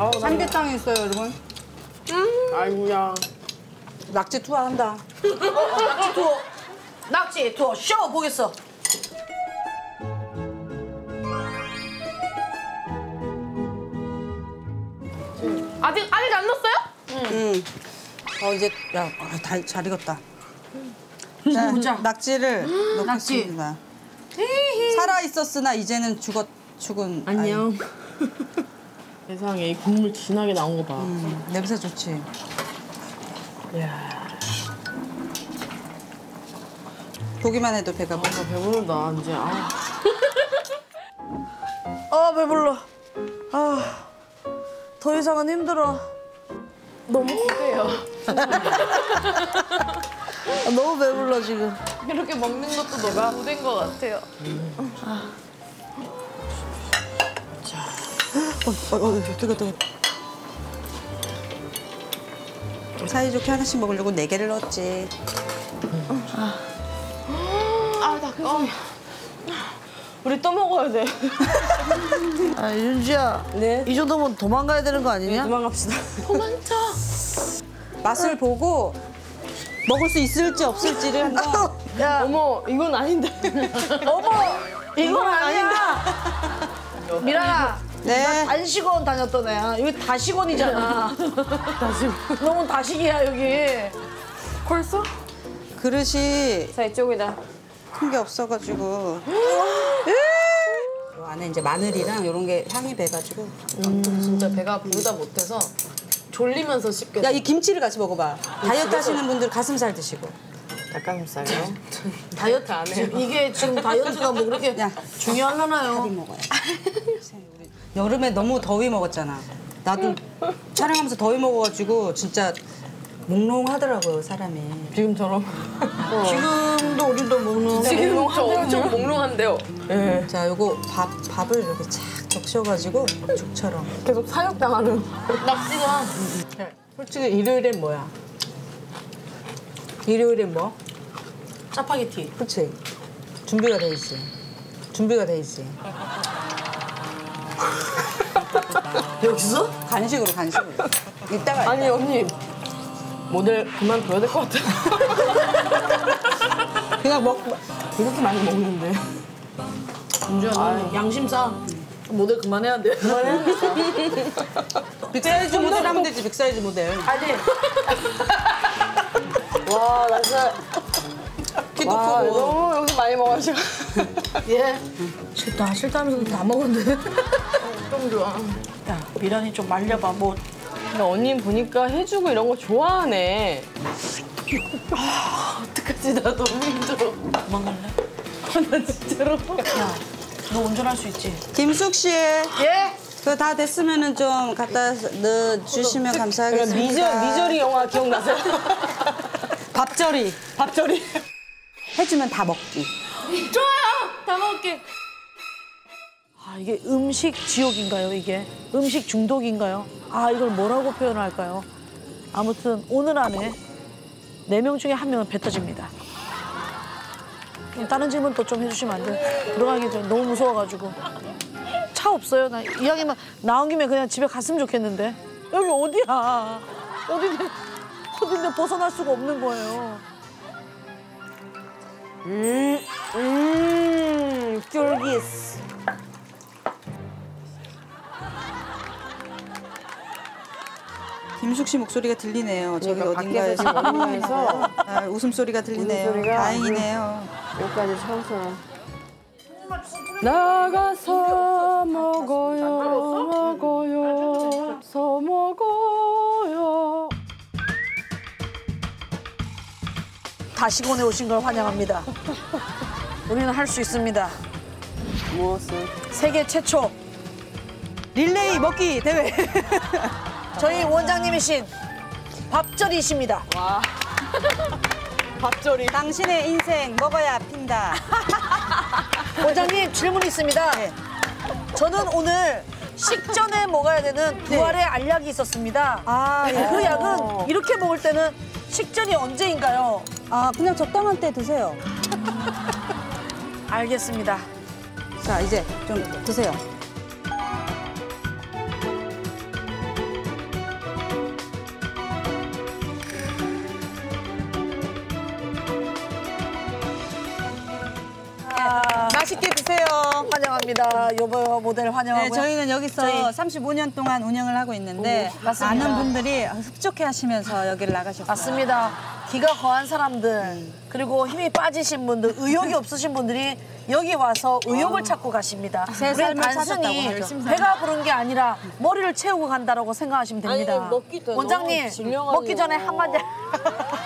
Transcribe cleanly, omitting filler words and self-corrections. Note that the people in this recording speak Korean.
삼계탕이 있어요, 여러분. 아이고야. 낙지 투하한다. 낙지 투어. 낙지 투어 쇼 보겠어. 아직 안 넣었어요? 응. 이제 잘 익었다. 자, 보자. 낙지를 낙지. 넣겠습니다. 살아 있었으나 이제는 죽은. 안녕. 세상에 이 국물 진하게 나온 거 봐. 냄새 좋지. 이야. 보기만 해도 배가 나 배부르다 이제. 배불러. 더 이상은 힘들어. 너무 기대요. 너무 배불러 지금. 이렇게 먹는 것도 너무 무대인 것 같아요. 뜨거. 사이좋게 하나씩 먹으려고 4개를 넣었지. 닭가슴. 우리 또 먹어야 돼. 윤지야. 네? 이 정도면 도망가야 되는 거 아니냐? 도망갑시다. 도망쳐. 맛을 보고 먹을 수 있을지 없을지를 한번. 야, 어머 이건 아닌데. 이건 아니야. 미란아. 네. 나 단식원 다녔던 애야. 여기 다식원이잖아. 너무 다식이야 여기. 벌써? 그릇이 자 이쪽이다. 큰 게 없어가지고. 요 안에 이제 마늘이랑 이런 게 향이 배가지고. 진짜 배가 부르다 못해서 졸리면서 씹게. 야, 이 김치를 같이 먹어봐. 다이어트 하시는 분들 가슴살 드시고. 닭가슴살요? 다이어트 안 해요. 이게 지금 다이어트가 뭐 그렇게 야, 중요하려나요? 밥이 먹어야 여름에 너무 더위 먹었잖아. 나도 촬영하면서 더위 먹어가지고 진짜 몽롱하더라고요, 사람이. 지금처럼. 지금도 우리도 먹는. 지금 엄청 몽롱한데요. 네. 자, 요거 밥을 이렇게 착 적셔가지고 죽처럼. 계속 사육당하는. 낙지가. 솔직히 일요일엔 뭐야? 일요일엔 뭐? 짜파게티. 그치? 준비가 돼 있지. 준비가 돼 있지. 여기서? 간식으로. 이따가. 아니 언니 모델 그만둬야 될 것 같아. 그냥 먹고. 이렇게 많이 먹는데. 윤지야, 양심상 모델 그만해야 돼. 빅사이즈 모델 하면 되지, 빅사이즈 모델. 아니. 와, 나 진짜. 키도 와 크고. 너무 여기서 많이 먹어가지고. 예. 싫다 하면서 다 먹었는데. 좀 좋아. 야, 미란이 좀 말려봐. 뭐. 근데 언니 보니까 해주고 이런 거 좋아하네. 어떡하지 나 너무 힘들어. 도망갈래? 나 진짜로. 야, 너 운전할 수 있지? 김숙 씨. 예? 그거 다 됐으면은 좀 갖다 넣어주시면 감사하겠습니다. 미저리 영화 기억나세요? 밥절이. 밥절이. 해주면 다 먹기. 좋아요. 다 먹을게. 이게 음식 지옥인가요, 이게? 음식 중독인가요? 이걸 뭐라고 표현할까요? 아무튼 오늘 안에 4명 중에 1명은 배 터집니다. 다른 질문 또 좀 해주시면 안 돼요? 들어가기 전에 너무 무서워가지고. 차 없어요? 나 이야기만 나온 김에 그냥 집에 갔으면 좋겠는데. 여기 어디야? 어딘데 벗어날 수가 없는 거예요. 쫄기스. 김숙 씨 목소리가 들리네요. 저기 그러니까 어딘가에서 밖에서 어딘가에서 웃음소리가 들리네요. 웃음소리가 다행이네요. 여기까지 쳐서. 나가서 먹어요. 서 먹어요. 다시곤에 오신 걸 환영합니다. 우리는 할 수 있습니다. 무엇을? 세계 최초 릴레이 먹기 대회. 저희 원장님이신 밥절이십니다. 와. 밥절이. 당신의 인생 먹어야 핀다. 원장님 질문이 있습니다. 네. 저는 오늘 식전에 먹어야 되는 두 알의 알약이 있었습니다. 예. 그 약은 이렇게 먹을 때는 식전이 언제인가요? 그냥 적당한 때 드세요. 알겠습니다. 자, 이제 좀 드세요. 맛있게 드세요. 환영합니다. 여보 모델 환영하고요. 네, 저희는 여기서 저희- 35년 동안 운영을 하고 있는데 맞습니다. 많은 분들이 흡족해 하시면서 여기를 나가셨어요. 맞습니다. 기가 거한 사람들 그리고 힘이 빠지신 분들 의욕이 없으신 분들이 여기 와서 의욕을 찾고 가십니다. 새 우리는 삶을 단순히 찾았다고 하죠. 배가 부른 게 아니라 머리를 채우고 간다라고 생각하시면 됩니다. 아니, 먹기 전에 원장님 너무 증명하는 먹기 전에 거. 한마디